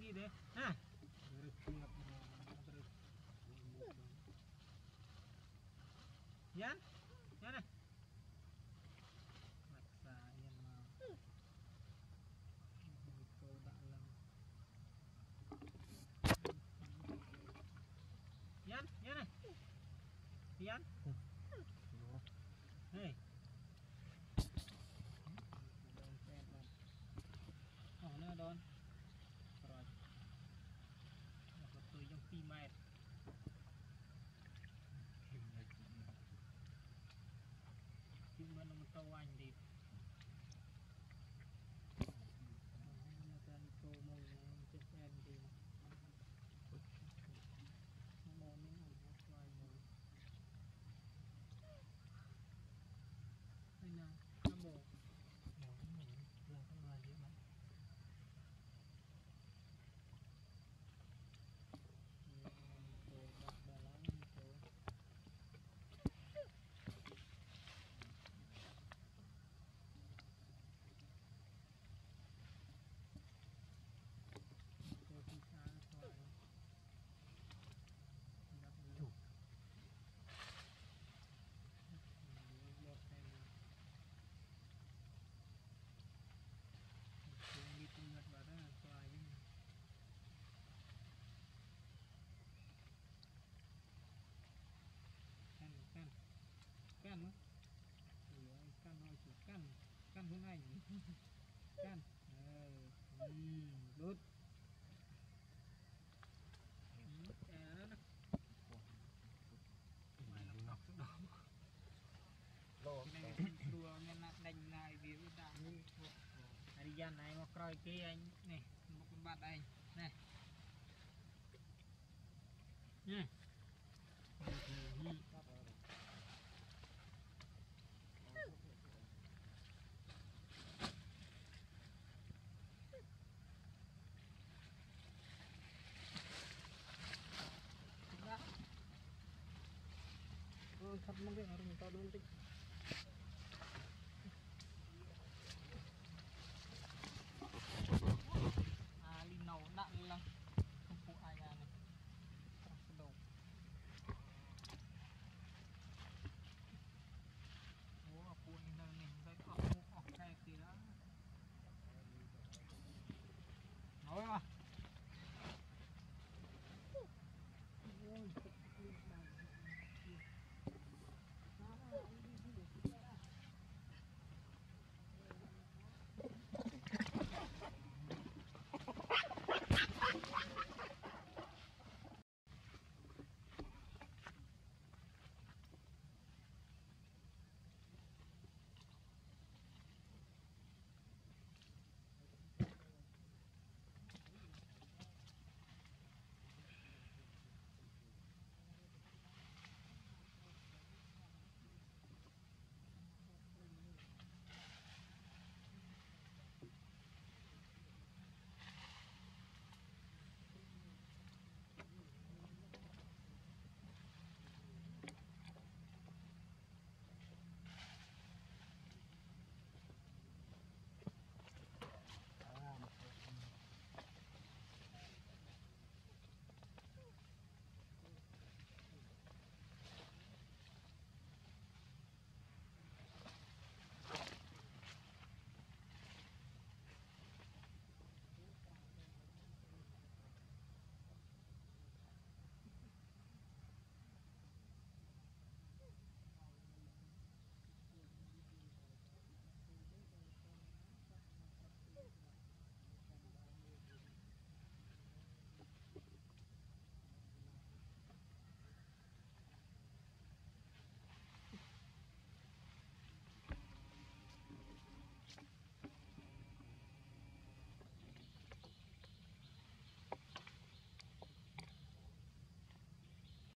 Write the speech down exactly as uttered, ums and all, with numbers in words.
gì đấy ha dán dán này mặt xà yên mà cô đã làm dán dán này dán hey oh nó đón rồi một tôi trong Primate nhưng mà nó tàu anh đi tên cô mồi chết em thì mồi miếng một vài mồi đây nè năm bộ mồi mình làm cái ngoài gì mà đi tung ngật vào đó là xoài chứ căn căn căn nữa căn thôi chỉ căn căn hướng này căn đốt à đó đó cái này đùa nên là đánh lại vì cái tạm đi gian này mà coi kia anh này một con bạn đây này nha ôi thật mong cái ở mình to luôn tích